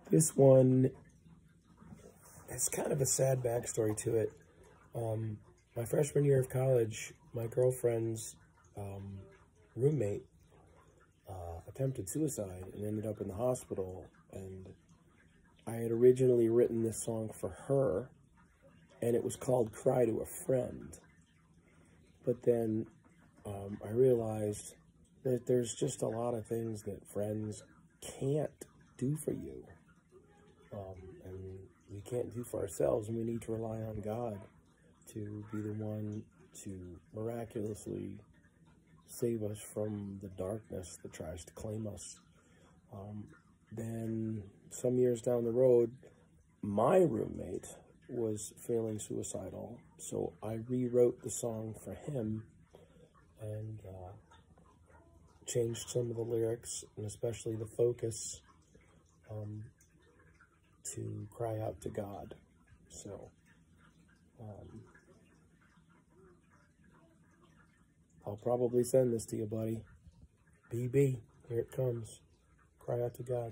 This one has kind of a sad backstory to it. My freshman year of college, my girlfriend's roommate attempted suicide and ended up in the hospital. And I had originally written this song for her, and it was called Cry to a Friend. But then I realized that there's just a lot of things that friends can't do for you. And we can't do for ourselves, and we need to rely on God to be the one to miraculously save us from the darkness that tries to claim us. Then some years down the road, my roommate was feeling suicidal, so I rewrote the song for him and changed some of the lyrics, and especially the focus, to cry out to God. So I'll probably send this to you, buddy. BB, here it comes. Cry out to God.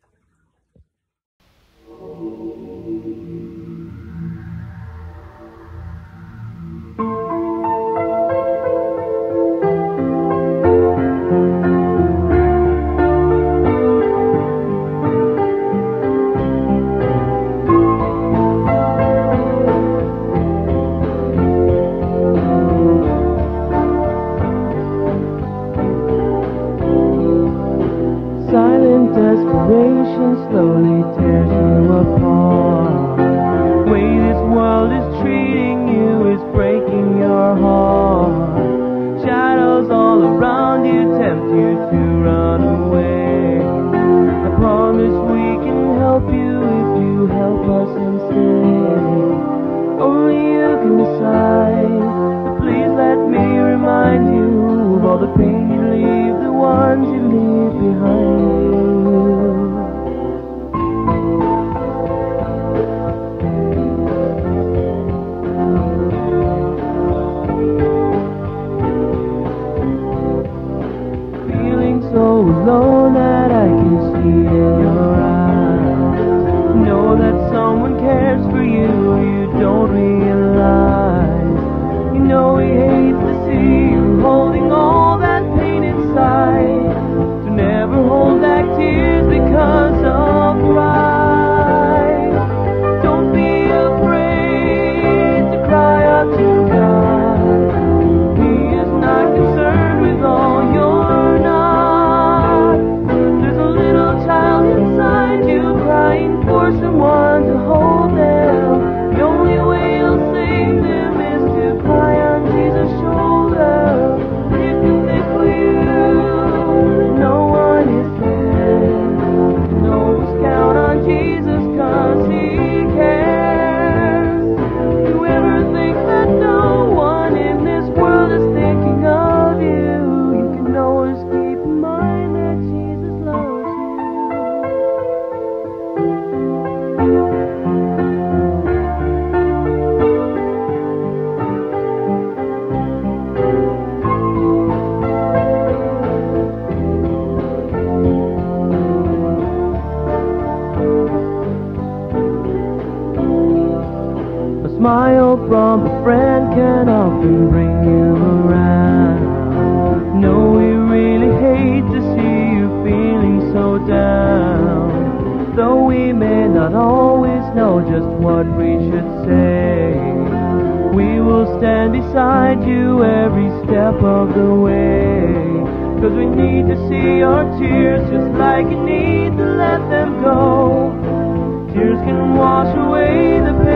Silent desperation slowly tears you apart. The way this world is treating you is breaking your heart. Shadows all around you tempt you to run away. I promise we can help you if you help us instead. Only you can decide, but please let me remind you of all the pain you leave, the ones you leave behind you. Feeling so alone that I can see it in your eyes. Know that someone cares for you, you don't realize. You know he hates to see you holding all that pain inside. So never hold back tears because of pride. Don't be afraid to cry out to God. He is not concerned with all you're not. There's a little child inside you crying for someone to hold them. The only way you'll save them is to cry on Jesus' shoulder. You can think for you, no one is there. You always count on Jesus 'cause he cares. You ever think that no one in this world is thinking of you? You can always keep in mind that Jesus loves you. A smile from a friend can often bring you around. No, we really hate to see you feeling so down. Though we may not always know just what we should say, we will stand beside you every step of the way. 'Cause we need to see your tears just like you need to let them go. Tears can wash away the